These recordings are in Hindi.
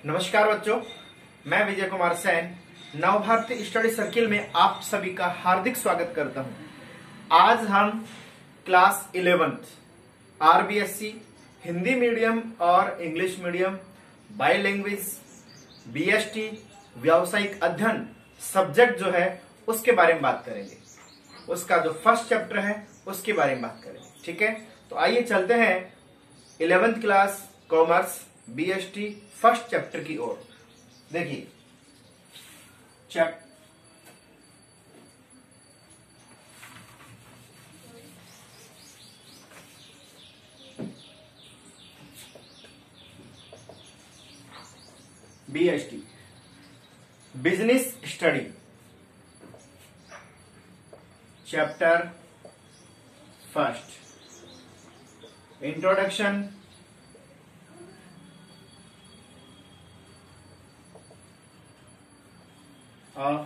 नमस्कार बच्चों, मैं विजय कुमार सैन नवभारती स्टडी सर्किल में आप सभी का हार्दिक स्वागत करता हूं। आज हम class 11th RBSC Hindi medium और English medium bi language BST व्यावसायिक अध्ययन सब्जेक्ट जो है उसके बारे में बात करेंगे। उसका जो फर्स्ट चैप्टर है उसके बारे में बात करेंगे। ठीक है, तो आइए चलते हैं 11th class commerce BST first chapter की ओर। देखिए BST business study chapter first introduction of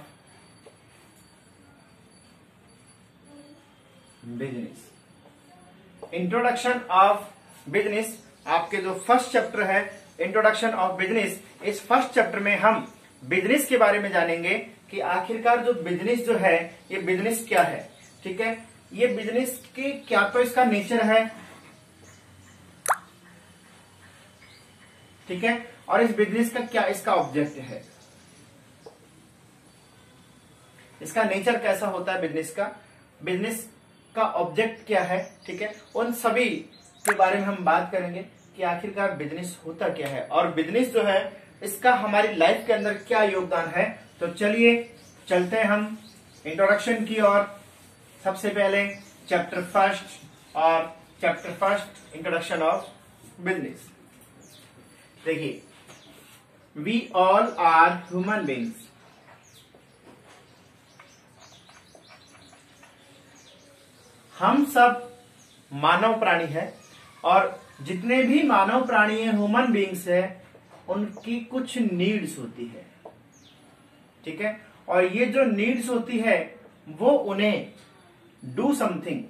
business. Introduction of business आपके जो फर्स्ट चैप्टर है इंट्रोडक्शन ऑफ बिजनेस, इस फर्स्ट चैप्टर में हम बिजनेस के बारे में जानेंगे कि आखिरकार जो बिजनेस जो है ये बिजनेस क्या है। ठीक है, ये बिजनेस की क्या तो इसका नेचर है, ठीक है, और इस बिजनेस का क्या इसका ऑब्जेक्ट है, इसका नेचर कैसा होता है बिजनेस का ऑब्जेक्ट क्या है। ठीक है, उन सभी के बारे में हम बात करेंगे कि आखिरकार बिजनेस होता क्या है और बिजनेस जो है इसका हमारी लाइफ के अंदर क्या योगदान है। तो चलिए चलते हैं हम इंट्रोडक्शन की ओर। सबसे पहले chapter first introduction of business. देखिए, we all are human beings. हम सब मानव प्राणी है और जितने भी मानव प्राणी है ह्यूमन बींग्स है उनकी कुछ नीड्स होती है। ठीक है, और ये जो नीड्स होती है वो उन्हें डू समथिंग,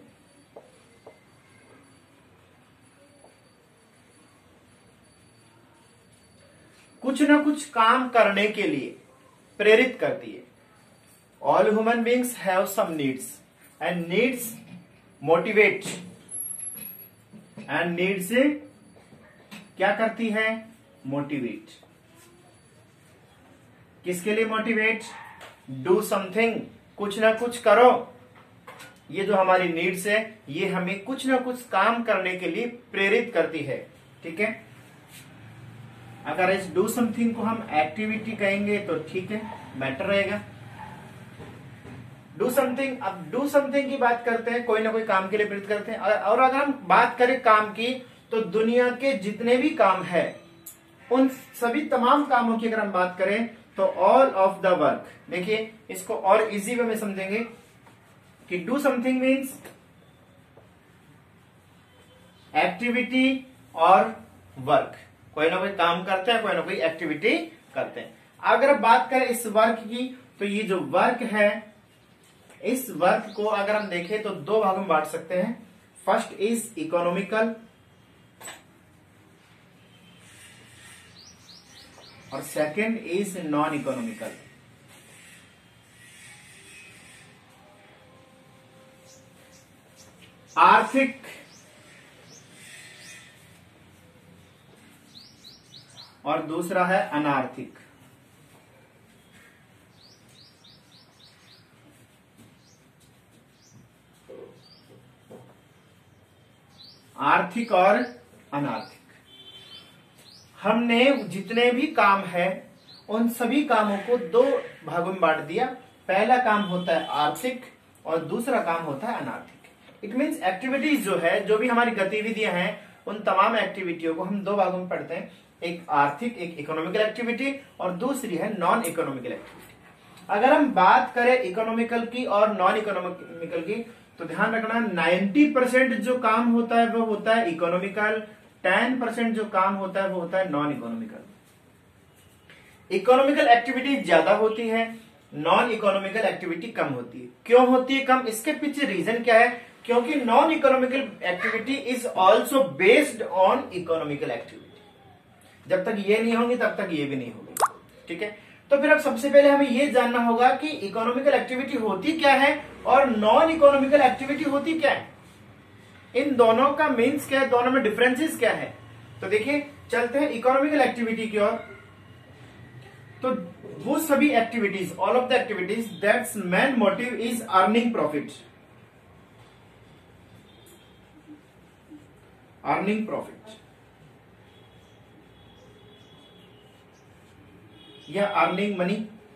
कुछ ना कुछ काम करने के लिए प्रेरित करती है। All human beings have some needs and needs motivate, and need से क्या करती है, मोटिवेट। किसके लिए मोटिवेट, डू समथिंग, कुछ ना कुछ करो। ये जो हमारी नीड्स है ये हमें कुछ ना कुछ काम करने के लिए प्रेरित करती है। ठीक है, अगर इस डू समथिंग को हम एक्टिविटी कहेंगे तो ठीक है, बेटर रहेगा। डू समथिंग, अब डू समथिंग की बात करते हैं, कोई ना कोई काम के लिए प्रेरित करते हैं। और अगर हम बात करें काम की तो दुनिया के जितने भी काम है उन सभी तमाम कामों की अगर हम बात करें तो ऑल ऑफ द वर्क। देखिए इसको और इजी वे में समझेंगे कि डू समथिंग मीन्स एक्टिविटी और वर्क। कोई ना कोई काम करते हैं, कोई ना कोई एक्टिविटी करते हैं। अगर बात करें इस वर्क की तो ये जो वर्क है इस वर्क को अगर हम देखें तो दो भागों में बांट सकते हैं। फर्स्ट इज इकोनॉमिकल और सेकंड इज नॉन इकोनॉमिकल। आर्थिक और दूसरा है अनार्थिक। आर्थिक और अनार्थिक। हमने जितने भी काम है उन सभी कामों को दो भागों में बांट दिया। पहला काम होता है आर्थिक और दूसरा काम होता है अनार्थिक। इट मींस एक्टिविटीज जो है, जो भी हमारी गतिविधियां हैं उन तमाम एक्टिविटियों को हम दो भागों में पढ़ते हैं, एक आर्थिक, एक इकोनॉमिकल एक्टिविटी और दूसरी है नॉन इकोनॉमिकल एक्टिविटी। अगर हम बात करें इकोनॉमिकल की और नॉन इकोनॉमिकल की तो ध्यान रखना 90% जो काम होता है वो होता है इकोनॉमिकल, 10% जो काम होता है वो होता है नॉन इकोनॉमिकल। इकोनॉमिकल एक्टिविटी ज्यादा होती है, नॉन इकोनॉमिकल एक्टिविटी कम होती है। क्यों होती है कम, इसके पीछे रीजन क्या है? क्योंकि non economical activity is also based on economical activity. जब तक ये नहीं होंगी तब तक ये भी नहीं होगी। ठीक है, तो फिर अब सबसे पहले हमें ये जानना होगा कि इकोनॉमिकल एक्टिविटी होती क्या है और नॉन इकोनॉमिकल एक्टिविटी होती क्या है, इन दोनों का मीन्स क्या है, दोनों में डिफरेंसेस क्या है। तो देखिए चलते हैं इकोनॉमिकल एक्टिविटी की ओर। तो वो सभी activities, all of the activities that's main motive is earning profit, earning profit या अर्निंग मनी,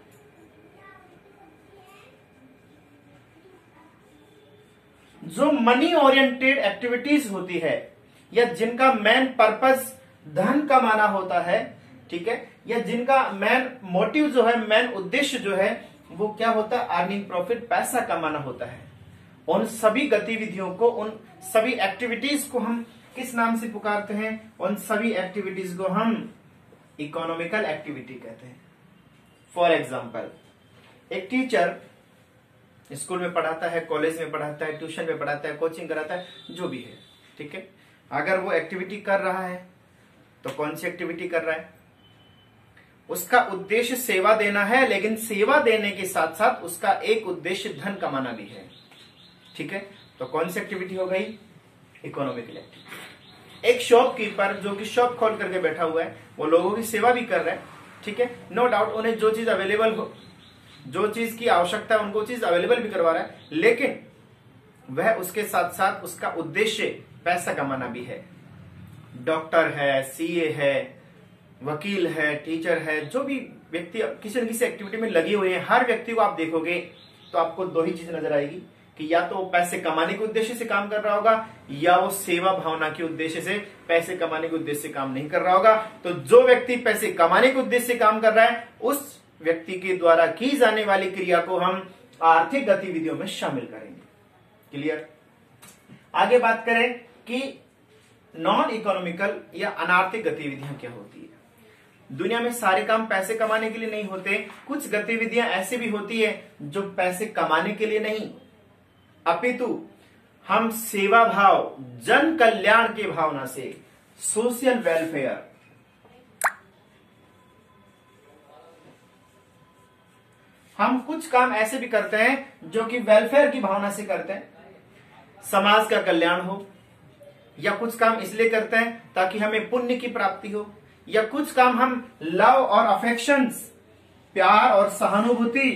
जो मनी ओरिएंटेड एक्टिविटीज होती है या जिनका मेन पर्पस धन कमाना होता है, ठीक है, या जिनका मेन मोटिव जो है, मेन उद्देश्य जो है वो क्या होता है, अर्निंग प्रॉफिट, पैसा कमाना होता है। उन सभी गतिविधियों को, उन सभी एक्टिविटीज को हम किस नाम से पुकारते हैं, उन सभी एक्टिविटीज को हम इकोनॉमिकल एक्टिविटी कहते हैं। फॉर एग्जाम्पल, एक टीचर स्कूल में पढ़ाता है, कॉलेज में पढ़ाता है, ट्यूशन में पढ़ाता है, कोचिंग कराता है, जो भी है, ठीक है, अगर वो एक्टिविटी कर रहा है तो कौन सी एक्टिविटी कर रहा है, उसका उद्देश्य सेवा देना है, लेकिन सेवा देने के साथ साथ उसका एक उद्देश्य धन कमाना भी है। ठीक है, तो कौन सी एक्टिविटी हो गई, इकोनॉमिकल एक्टिविटी। एक शॉपकीपर जो कि शॉप खोल करके बैठा हुआ है, वो लोगों की सेवा भी कर रहा है, ठीक है, नो डाउट, उन्हें जो चीज अवेलेबल हो, जो चीज की आवश्यकता है उनको चीज अवेलेबल भी करवा रहा है, लेकिन वह उसके साथ साथ उसका उद्देश्य पैसा कमाना भी है। डॉक्टर है, सीए है, वकील है, टीचर है, जो भी व्यक्ति किसी न किसी एक्टिविटी में लगे हुए हैं, हर व्यक्ति को आप देखोगे तो आपको दो ही चीज नजर आएगी कि या तो वो पैसे कमाने के उद्देश्य से काम कर रहा होगा या वो सेवा भावना के उद्देश्य से, पैसे कमाने के उद्देश्य से काम नहीं कर रहा होगा। तो जो व्यक्ति पैसे कमाने के उद्देश्य से काम कर रहा है, उस व्यक्ति के द्वारा की जाने वाली क्रिया को हम आर्थिक गतिविधियों में शामिल करेंगे। क्लियर। आगे बात करें कि नॉन इकोनॉमिकल या अनार्थिक गतिविधियां क्या होती है। दुनिया में सारे काम पैसे कमाने के लिए नहीं होते, कुछ गतिविधियां ऐसी भी होती है जो पैसे कमाने के लिए नहीं, अपितु हम सेवा भाव, जन कल्याण की भावना से, सोशल वेलफेयर, हम कुछ काम ऐसे भी करते हैं जो कि वेलफेयर की भावना से करते हैं, समाज का कल्याण हो, या कुछ काम इसलिए करते हैं ताकि हमें पुण्य की प्राप्ति हो, या कुछ काम हम लव और अफेक्शंस, प्यार और सहानुभूति,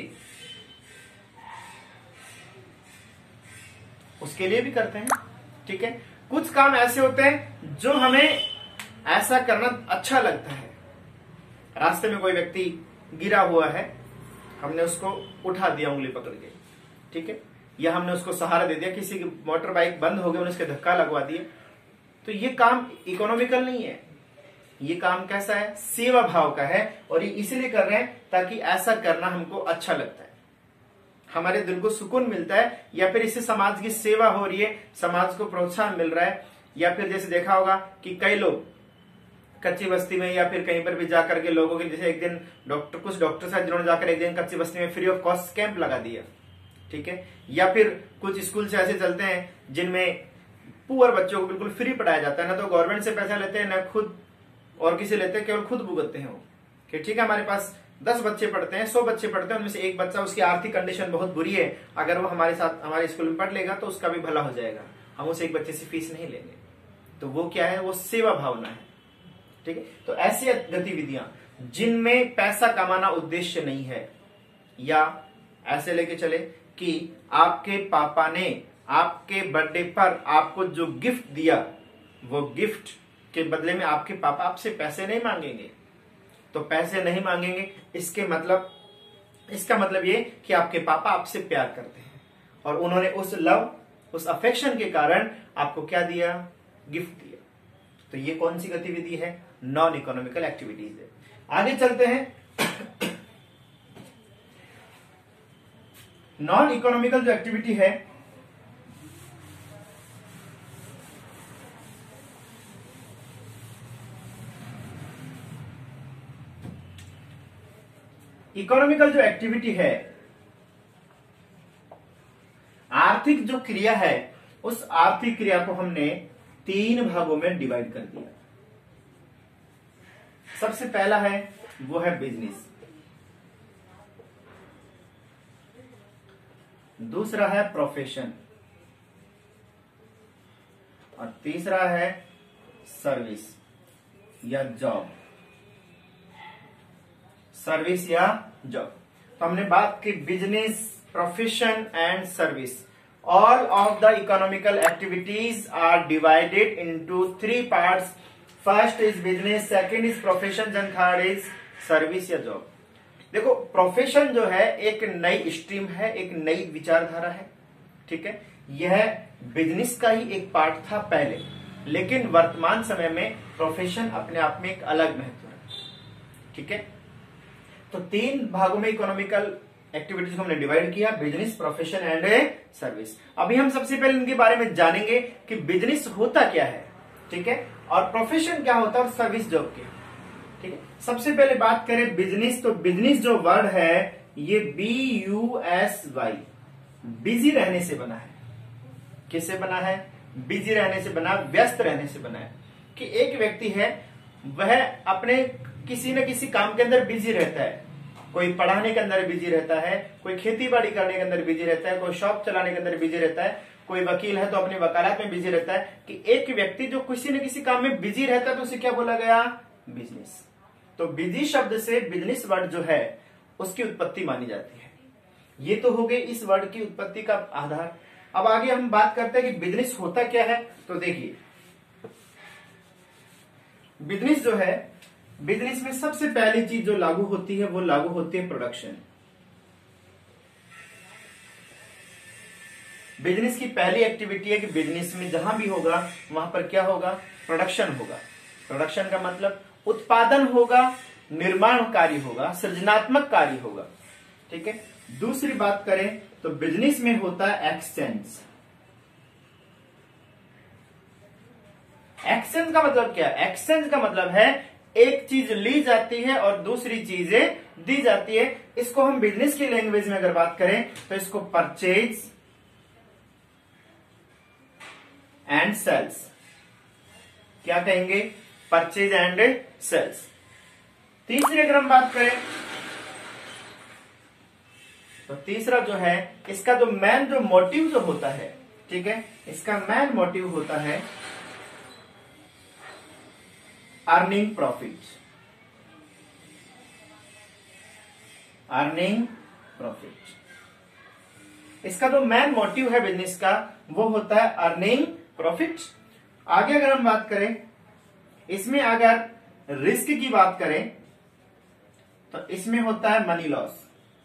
उसके लिए भी करते हैं। ठीक है, कुछ काम ऐसे होते हैं जो हमें ऐसा करना अच्छा लगता है। रास्ते में कोई व्यक्ति गिरा हुआ है, हमने उसको उठा दिया उंगली पकड़ के, ठीक है, या हमने उसको सहारा दे दिया, किसी की मोटर बाइक बंद हो गई, उन्हें उसके धक्का लगवा दिए, तो ये काम इकोनॉमिकल नहीं है, ये काम कैसा है, सेवा भाव का है, और ये इसलिए कर रहे हैं ताकि ऐसा करना हमको अच्छा लगता है, हमारे दिल को सुकून मिलता है, या फिर इससे समाज की सेवा हो रही है, समाज को प्रोत्साहन मिल रहा है। या फिर जैसे देखा होगा कि कई लोग कच्ची बस्ती में या फिर कहीं पर भी जाकर के लोगों के, जैसे एक दिन कुछ डॉक्टर साहब जिन्होंने जाकर एक दिन कच्ची बस्ती में फ्री ऑफ कॉस्ट कैंप लगा दिया, ठीक है, या फिर कुछ स्कूल से ऐसे चलते हैं जिनमें पुअर बच्चों को बिल्कुल फ्री पढ़ाया जाता है, ना तो गवर्नमेंट से पैसा लेते हैं, ना खुद और किसी लेते हैं, केवल खुद भुगतते हैं वो, कि ठीक है हमारे पास 10 बच्चे पढ़ते हैं, 100 बच्चे पढ़ते हैं, उनमें से एक बच्चा, उसकी आर्थिक कंडीशन बहुत बुरी है, अगर वो हमारे साथ हमारे स्कूल में पढ़ लेगा तो उसका भी भला हो जाएगा, हम उसे एक बच्चे से फीस नहीं लेंगे। तो वो क्या है, वो सेवा भावना है। ठीक है, तो ऐसी गतिविधियां जिनमें पैसा कमाना उद्देश्य नहीं है, या ऐसे लेके चले कि आपके पापा ने आपके बर्थडे पर आपको जो गिफ्ट दिया, वो गिफ्ट के बदले में आपके पापा आपसे पैसे नहीं मांगेंगे, तो पैसे नहीं मांगेंगे इसका मतलब ये कि आपके पापा आपसे प्यार करते हैं और उन्होंने उस लव, उस अफेक्शन के कारण आपको क्या दिया, गिफ्ट दिया। तो ये कौन सी गतिविधि है, नॉन इकोनॉमिकल एक्टिविटीज है। आगे चलते हैं। नॉन इकोनॉमिकल जो एक्टिविटी है, इकोनॉमिकल जो एक्टिविटी है, आर्थिक जो क्रिया है, उस आर्थिक क्रिया को हमने 3 भागों में डिवाइड कर दिया। सबसे पहला है वो है बिजनेस, दूसरा है प्रोफेशन, और तीसरा है सर्विस या जॉब। सर्विस या जॉब। तो हमने बात की business, profession and service. All of the economical activities are divided into 3 parts. First is business, second is profession and third is service या जॉब। देखो, प्रोफेशन जो है एक नई स्ट्रीम है, एक नई विचारधारा है, ठीक है। यह बिजनेस का ही एक पार्ट था पहले, लेकिन वर्तमान समय में प्रोफेशन अपने आप में एक अलग महत्व है, ठीक है। तो 3 भागों में इकोनॉमिकल एक्टिविटीज को हमने डिवाइड किया, बिजनेस, प्रोफेशन एंड सर्विस। अभी हम सबसे पहले इनके बारे में जानेंगे कि बिजनेस होता क्या है, ठीक है, और प्रोफेशन क्या होता है और सर्विस जॉब क्या, ठीक है। सबसे पहले बात करें बिजनेस, तो बिजनेस जो वर्ड है ये BUSY, बिजी रहने से बना है। किससे बना है? बिजी रहने से बना, व्यस्त रहने से बना है। कि एक व्यक्ति है वह अपने किसी न किसी काम के अंदर बिजी रहता है। कोई पढ़ाने के अंदर बिजी रहता है, कोई खेती बाड़ी करने के अंदर बिजी रहता है, कोई शॉप चलाने के अंदर बिजी रहता है, कोई वकील है तो अपनी वकालत में बिजी रहता है। कि एक व्यक्ति जो किसी न किसी काम में बिजी रहता है तो उसे क्या बोला गया? बिजनेस। तो बिजी शब्द से बिजनेस वर्ड जो है उसकी उत्पत्ति मानी जाती है। ये तो हो गई इस वर्ड की उत्पत्ति का आधार। अब आगे हम बात करते हैं कि बिजनेस होता क्या है। तो देखिए, बिजनेस जो है, बिजनेस में सबसे पहली चीज जो लागू होती है वो लागू होती है प्रोडक्शन। बिजनेस की पहली एक्टिविटी है कि बिजनेस में जहां भी होगा वहां पर क्या होगा? प्रोडक्शन होगा। प्रोडक्शन का मतलब उत्पादन होगा, निर्माण कार्य होगा, सृजनात्मक कार्य होगा, ठीक है। दूसरी बात करें तो बिजनेस में होता है एक्सचेंज। एक्सचेंज का मतलब क्या है? एक्सचेंज का मतलब है एक चीज ली जाती है और दूसरी चीजें दी जाती है। इसको हम बिजनेस की लैंग्वेज में अगर बात करें तो इसको परचेज एंड सेल्स क्या कहेंगे? Purchase and sales. तीसरी अगर हम बात करें तो तीसरा जो है, इसका जो मेन जो मोटिव जो होता है, ठीक है, इसका मेन मोटिव होता है अर्निंग प्रॉफिट। अर्निंग प्रॉफिट, इसका जो मेन मोटिव है बिजनेस का वो होता है अर्निंग प्रॉफिट। आगे अगर हम बात करें, इसमें अगर रिस्क की बात करें तो इसमें होता है मनी लॉस।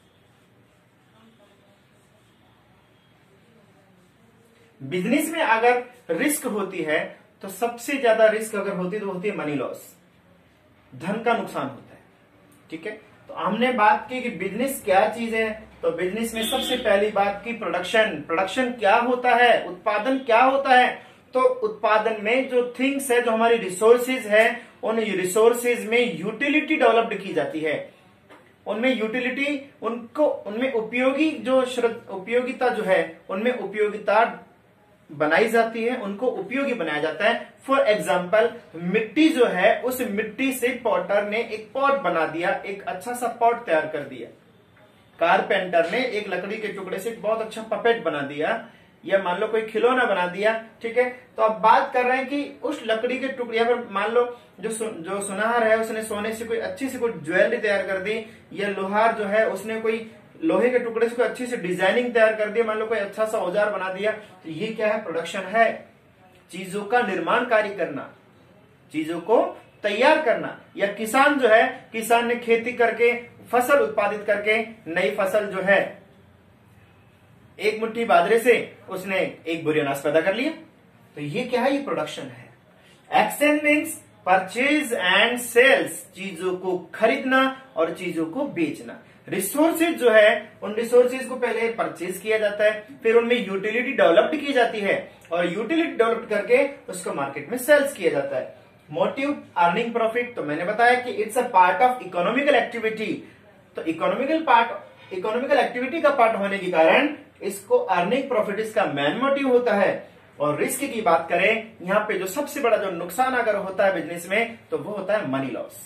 बिजनेस में अगर रिस्क होती है तो सबसे ज्यादा रिस्क अगर होती है तो होती है मनी लॉस, धन का नुकसान होता है, ठीक है। तो हमने बात की कि बिजनेस क्या चीज है। तो बिजनेस में सबसे पहली बात की प्रोडक्शन। प्रोडक्शन क्या होता है? उत्पादन क्या होता है? तो उत्पादन में जो थिंग्स है, जो हमारी रिसोर्सेज है, उन रिसोर्सेज में यूटिलिटी डेवलप्ड की जाती है। उनमें यूटिलिटी, उनमें उपयोगी जो उपयोगिता जो है, उनमें उपयोगिता बनाई जाती है, उनको उपयोगी बनाया जाता है। फॉर एग्जाम्पल, मिट्टी जो है, उस मिट्टी से पॉटर ने एक पॉट बना दिया, एक अच्छा सा पॉट तैयार कर दिया। कारपेंटर ने एक लकड़ी के टुकड़े से एक बहुत अच्छा पपेट बना दिया, या मान लो कोई खिलौना बना दिया, ठीक है। तो अब बात कर रहे हैं कि उस लकड़ी के टुकड़े, या फिर मान लो जो सुनार है उसने सोने से कोई अच्छी सी कोई ज्वेलरी तैयार कर दी, या लोहार जो है उसने कोई लोहे के टुकड़े से कोई अच्छी सी डिजाइनिंग तैयार कर दी, मान लो कोई अच्छा सा औजार बना दिया। तो ये क्या है? प्रोडक्शन है। चीजों का निर्माण कार्य करना, चीजों को तैयार करना। या किसान जो है, किसान ने खेती करके फसल उत्पादित करके नई फसल जो है, एक मुट्ठी बाजरे से उसने एक बोरी अनाज पैदा कर लिया। तो ये क्या है? ये प्रोडक्शन है। Exchange means purchase and sales, चीजों को खरीदना और चीजों को बेचना। रिसोर्सेज जो है, उन रिसोर्सेज को पहले परचेज किया जाता है, फिर उनमें यूटिलिटी डेवलप्ड की जाती है, और यूटिलिटी डेवलप करके उसको मार्केट में सेल्स किया जाता है। मोटिव अर्निंग प्रॉफिट, तो मैंने बताया कि it's a part of economical activity. तो इकोनॉमिकल एक्टिविटी का पार्ट होने के कारण इसको अर्निंग प्रॉफिट इसका मेन मोटिव होता है। और रिस्क की बात करें, यहाँ पे जो सबसे बड़ा जो नुकसान अगर होता है बिजनेस में, तो वो होता है मनी लॉस।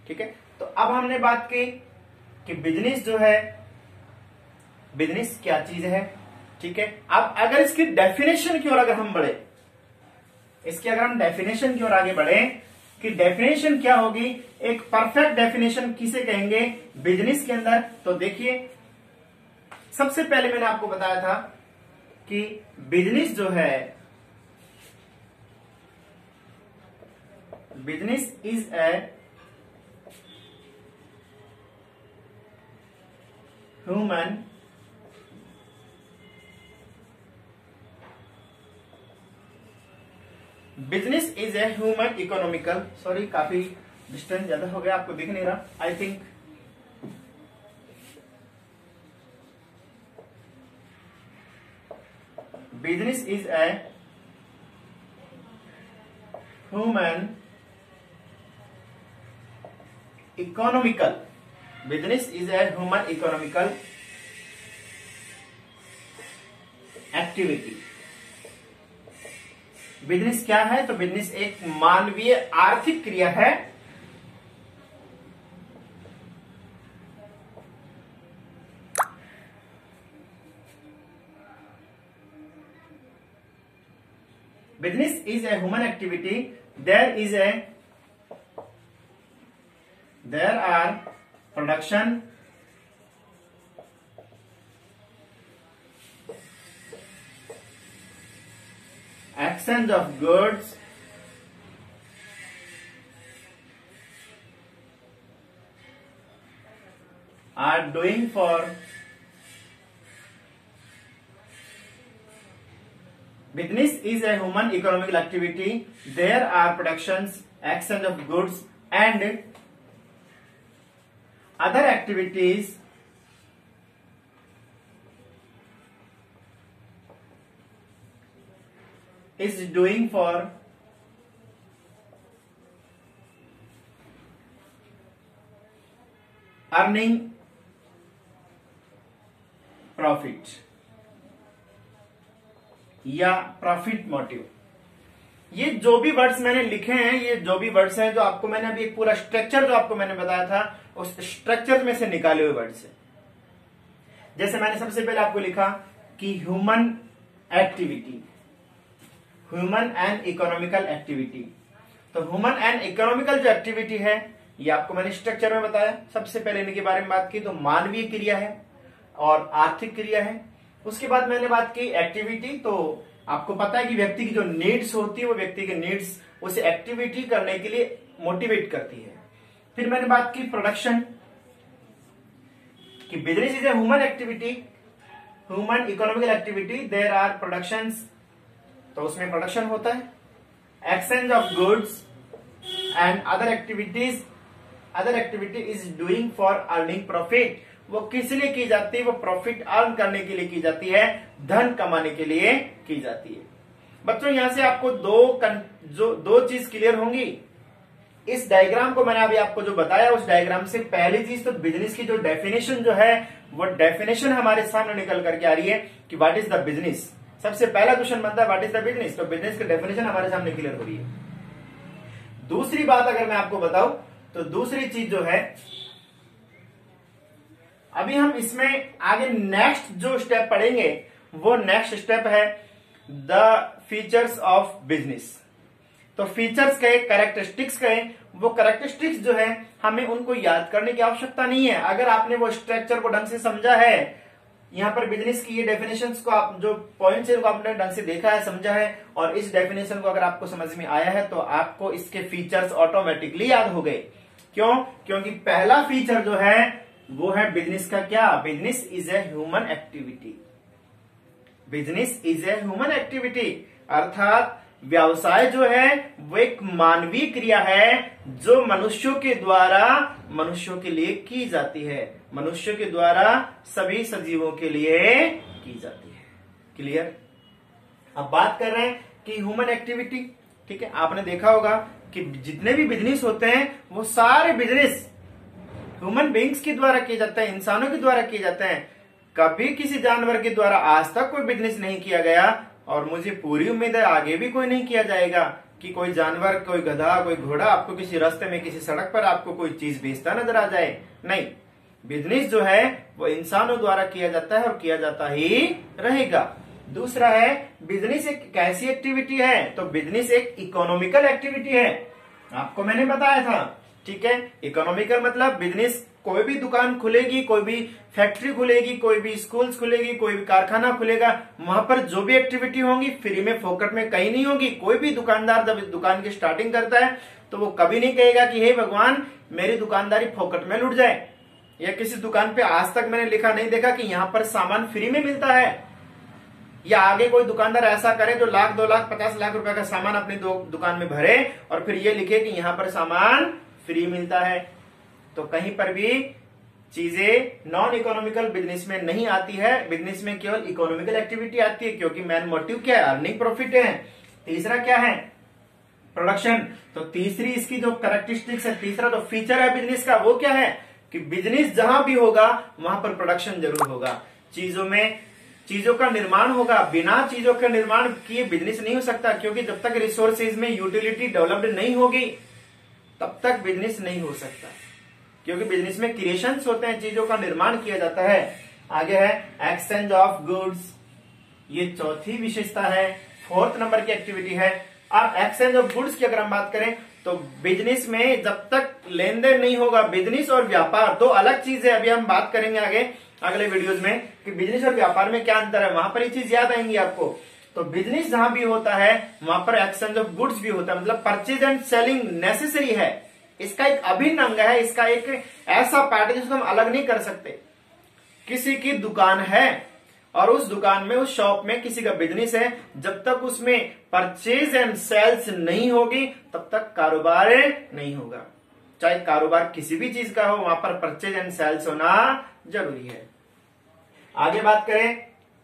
ठीक है। तो अब हमने बात की कि बिजनेस जो है, बिजनेस क्या चीज है, ठीक है। अब अगर इसकी डेफिनेशन की ओर अगर हम बढ़े, इसकी अगर हम डेफिनेशन की ओर आगे बढ़े कि डेफिनेशन क्या होगी, एक परफेक्ट डेफिनेशन किसे कहेंगे बिजनेस के अंदर, तो देखिए सबसे पहले मैंने आपको बताया था कि बिजनेस जो है, business is a human business is a human economical, sorry काफी डिस्टेंस ज्यादा हो गया, आपको दिख नहीं रहा I think. Business is a human economical, business is a human economical activity. Business क्या है, तो बिजनेस एक मानवीय आर्थिक क्रिया है business is a human activity, there are production, exchange of goods, are doing for business is a human economical activity. There are productions, exchange of goods and other activities is doing for earning profit या प्रॉफिट मोटिव। ये जो भी वर्ड्स मैंने लिखे हैं, ये जो भी वर्ड्स हैं, जो आपको मैंने अभी एक पूरा स्ट्रक्चर जो आपको मैंने बताया था, उस स्ट्रक्चर में से निकाले हुए वर्ड्स हैं। जैसे मैंने सबसे पहले आपको लिखा कि human activity, human and economical activity. तो ह्यूमन एंड इकोनॉमिकल जो एक्टिविटी है, ये आपको मैंने स्ट्रक्चर में बताया। सबसे पहले इनके बारे में बात की तो मानवीय क्रिया है और आर्थिक क्रिया है। उसके बाद मैंने बात की एक्टिविटी, तो आपको पता है कि व्यक्ति की जो नीड्स होती है, वो व्यक्ति के नीड्स उसे एक्टिविटी करने के लिए मोटिवेट करती है। फिर मैंने बात की प्रोडक्शन, कि business is a human activity, human economical activity, there are productions, तो उसमें प्रोडक्शन होता है, exchange of goods and other activity is doing for earning profit. वो किस लिए की जाती है, वो प्रॉफिट अर्न करने के लिए की जाती है, धन कमाने के लिए की जाती है। बच्चों यहां से आपको दो चीज क्लियर होंगी। इस डायग्राम को मैंने अभी आपको जो बताया, उस डायग्राम से पहली चीज तो बिजनेस की जो डेफिनेशन जो है, वो डेफिनेशन हमारे सामने निकल करके आ रही है कि व्हाट इज द बिजनेस। सबसे पहला क्वेश्चन बनता है व्हाट इज द बिजनेस, तो बिजनेस की डेफिनेशन हमारे सामने क्लियर हो रही है। दूसरी बात अगर मैं आपको बताऊं, तो दूसरी चीज जो है, अभी हम इसमें आगे नेक्स्ट जो स्टेप पढ़ेंगे, वो नेक्स्ट स्टेप है द फीचर्स ऑफ बिजनेस। तो फीचर्स कहे, कैरेक्टरिस्टिक्स कहे, वो कैरेक्टरिस्टिक्स जो है हमें उनको याद करने की आवश्यकता नहीं है। अगर आपने वो स्ट्रक्चर को ढंग से समझा है, यहाँ पर बिजनेस की ये डेफिनेशंस को आप जो पॉइंट्स है, उनको आपने ढंग से देखा है, समझा है, और इस डेफिनेशन को अगर आपको समझ में आया है, तो आपको इसके फीचर्स ऑटोमेटिकली याद हो गए। क्यों? क्योंकि पहला फीचर जो है वो है बिजनेस का क्या, business is a human activity. Business is a human activity, अर्थात व्यवसाय जो है वो एक मानवीय क्रिया है जो मनुष्यों के द्वारा मनुष्यों के लिए की जाती है, मनुष्यों के द्वारा सभी सजीवों के लिए की जाती है। क्लियर? अब बात कर रहे हैं कि ह्यूमन एक्टिविटी, ठीक है। आपने देखा होगा कि जितने भी बिजनेस होते हैं, वो सारे बिजनेस ह्यूमन बीइंग्स के द्वारा किए जाते हैं, इंसानों के द्वारा किए जाते हैं। कभी किसी जानवर के द्वारा आज तक कोई बिजनेस नहीं किया गया, और मुझे पूरी उम्मीद है आगे भी कोई नहीं किया जाएगा। कि कोई जानवर, कोई गधा, कोई घोड़ा आपको किसी रास्ते में, किसी सड़क पर आपको कोई चीज बेचता नजर आ जाए। नहीं, बिजनेस जो है वो इंसानों द्वारा किया जाता है और किया जाता ही रहेगा। दूसरा है, बिजनेस एक कैसी एक्टिविटी है, तो बिजनेस एक इकोनॉमिकल एक्टिविटी है। आपको मैंने बताया था, ठीक है। इकोनॉमिकल मतलब बिजनेस, कोई भी दुकान खुलेगी, कोई भी फैक्ट्री खुलेगी, कोई भी स्कूल्स खुलेगी, कोई भी कारखाना खुलेगा, वहां पर जो भी एक्टिविटी होंगी फ्री में, फोकट में कहीं नहीं होगी। कोई भी दुकानदार जब दुकान की स्टार्टिंग करता है तो वो कभी नहीं कहेगा कि हे भगवान मेरी दुकानदारी फोकट में लुट जाए, या किसी दुकान पे आज तक मैंने लिखा नहीं देखा कि यहाँ पर सामान फ्री में मिलता है, या आगे कोई दुकानदार ऐसा करे जो लाख, 2 लाख, 50 लाख रुपए का सामान अपनी दुकान में भरे और फिर ये लिखे कि यहाँ पर सामान फ्री मिलता है। तो कहीं पर भी चीजें नॉन इकोनॉमिकल बिजनेस में नहीं आती है, बिजनेस में केवल इकोनॉमिकल एक्टिविटी आती है, क्योंकि मेन मोटिव क्या है, अर्निंग, प्रॉफिट है। तीसरा क्या है, प्रोडक्शन। तो तीसरी इसकी जो कैरेक्टरिस्टिक्स है, तीसरा जो फीचर है बिजनेस का, वो क्या है कि बिजनेस जहां भी होगा वहां पर प्रोडक्शन जरूर होगा, चीजों का निर्माण होगा। बिना चीजों का निर्माण किए बिजनेस नहीं हो सकता, क्योंकि जब तक रिसोर्सेज में यूटिलिटी डेवलप्ड नहीं होगी तब तक बिजनेस नहीं हो सकता, क्योंकि बिजनेस में क्रिएशंस होते हैं, चीजों का निर्माण किया जाता है। आगे है एक्सचेंज ऑफ गुड्स, ये चौथी विशेषता है, 4th नंबर की एक्टिविटी है। अब एक्सचेंज ऑफ गुड्स की अगर हम बात करें तो बिजनेस में जब तक लेन देन नहीं होगा, बिजनेस और व्यापार दो अलग चीज है। अभी हम बात करेंगे आगे अगले वीडियोस में कि बिजनेस और व्यापार में क्या अंतर है, वहां पर ये चीज याद आएंगी आपको। तो बिजनेस जहां भी होता है वहां पर एक्सचेंज ऑफ गुड्स भी होता है, मतलब परचेज एंड सेलिंग नेसेसरी है। इसका एक अभिन्न अंग है, इसका एक ऐसा पार्ट है जिसको हम अलग नहीं कर सकते। किसी की दुकान है और उस दुकान में, उस शॉप में किसी का बिजनेस है, जब तक उसमें परचेज एंड सेल्स नहीं होगी तब तक कारोबार नहीं होगा। चाहे कारोबार किसी भी चीज का हो, वहां पर परचेज एंड सेल्स होना जरूरी है। आगे बात करें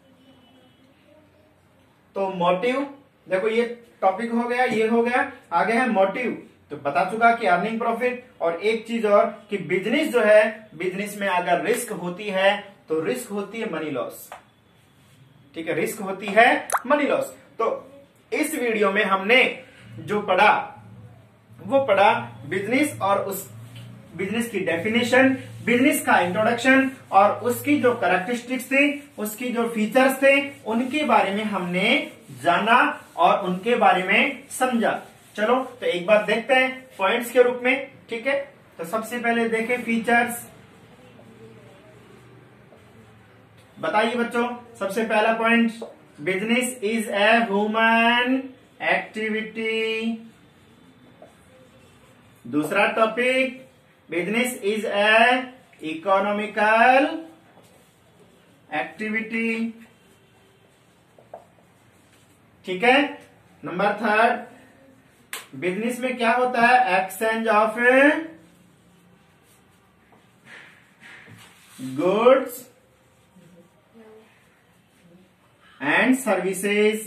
तो मोटिव, देखो ये टॉपिक हो गया, ये हो गया। आगे है मोटिव, तो बता चुका कि अर्निंग, प्रॉफिट। और एक चीज और कि बिजनेस जो है, बिजनेस में अगर रिस्क होती है तो रिस्क होती है मनी लॉस, ठीक है, रिस्क होती है मनी लॉस। तो इस वीडियो में हमने जो पढ़ा वो पढ़ा बिजनेस और उस बिजनेस की डेफिनेशन, बिजनेस का इंट्रोडक्शन और उसकी जो कैरेक्टरिस्टिक्स थी, उसकी जो फीचर्स थे, उनके बारे में हमने जाना और उनके बारे में समझा। चलो तो एक बार देखते हैं पॉइंट्स के रूप में, ठीक है। तो सबसे पहले देखें फीचर्स, बताइए बच्चों। सबसे पहला point, business is a human activity. दूसरा topic, business is a economical activity, ठीक है। नंबर 3, बिजनेस में क्या होता है, exchange of goods and services.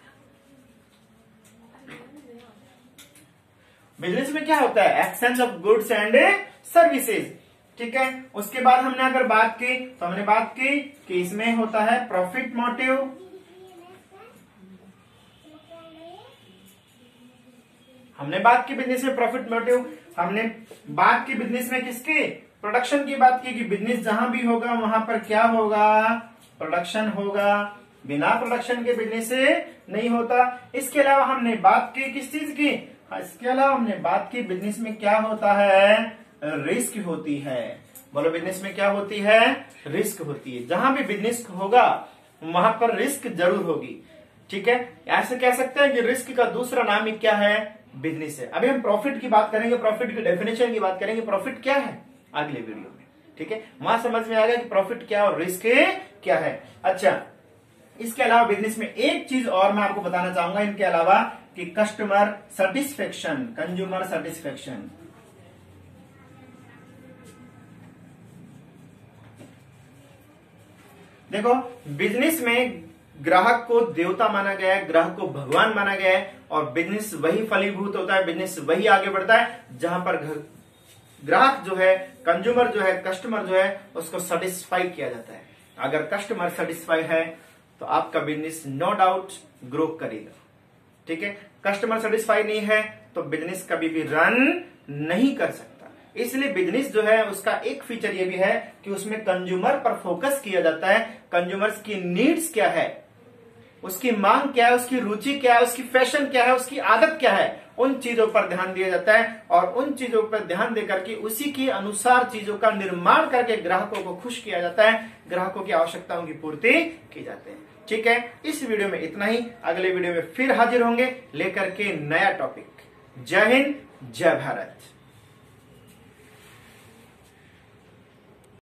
Business में क्या होता है, exchange of goods and services, ठीक है। उसके बाद हमने अगर बात की तो हमने बात की कि इसमें होता है प्रॉफिट मोटिव, हमने बात की बिजनेस में प्रॉफिट मोटिव। हमने बात की बिजनेस में किसकी, प्रोडक्शन की बात की कि बिजनेस जहां भी होगा वहां पर क्या होगा, प्रोडक्शन होगा। बिना प्रोडक्शन के बिजनेस नहीं होता। इसके अलावा हमने बात की किस चीज की, इसके अलावा हमने बात की बिजनेस में क्या होता है, रिस्क होती है। बोलो बिजनेस में क्या होती है, रिस्क होती है। जहां भी बिजनेस होगा वहां पर रिस्क जरूर होगी, ठीक है। ऐसे कह सकते हैं कि रिस्क का दूसरा नाम ही क्या है, बिजनेस है। अभी हम प्रॉफिट की बात करेंगे, प्रॉफिट की डेफिनेशन की बात करेंगे, प्रॉफिट क्या है अगले वीडियो में, ठीक है। वहां समझ में आएगा कि प्रॉफिट क्या और रिस्क क्या है। अच्छा, इसके अलावा बिजनेस में एक चीज और मैं आपको बताना चाहूंगा इनके अलावा कि कस्टमर सेटिस्फेक्शन, कंज्यूमर सेटिस्फेक्शन। देखो बिजनेस में ग्राहक को देवता माना गया है, ग्राहक को भगवान माना गया है, और बिजनेस वही फलीभूत होता है, बिजनेस वही आगे बढ़ता है जहां पर ग्राहक जो है, कंज्यूमर जो है, कस्टमर जो है, उसको सेटिस्फाई किया जाता है। अगर कस्टमर सेटिस्फाई है तो आपका बिजनेस नो डाउट ग्रो करेगा, ठीक है। कस्टमर सेटिस्फाई नहीं है तो बिजनेस कभी भी रन नहीं कर सकता। इसलिए बिजनेस जो है उसका एक फीचर ये भी है कि उसमें कंज्यूमर पर फोकस किया जाता है। कंज्यूमर्स की नीड्स क्या है, उसकी मांग क्या है, उसकी रुचि क्या है, उसकी फैशन क्या है, उसकी आदत क्या है, उन चीजों पर ध्यान दिया जाता है और उन चीजों पर ध्यान देकर के उसी के अनुसार चीजों का निर्माण करके ग्राहकों को खुश किया जाता है, ग्राहकों की आवश्यकताओं की पूर्ति की जाती है। ठीक है, इस वीडियो में इतना ही। अगले वीडियो में फिर हाजिर होंगे लेकर के नया टॉपिक। जय हिंद, जय भारत।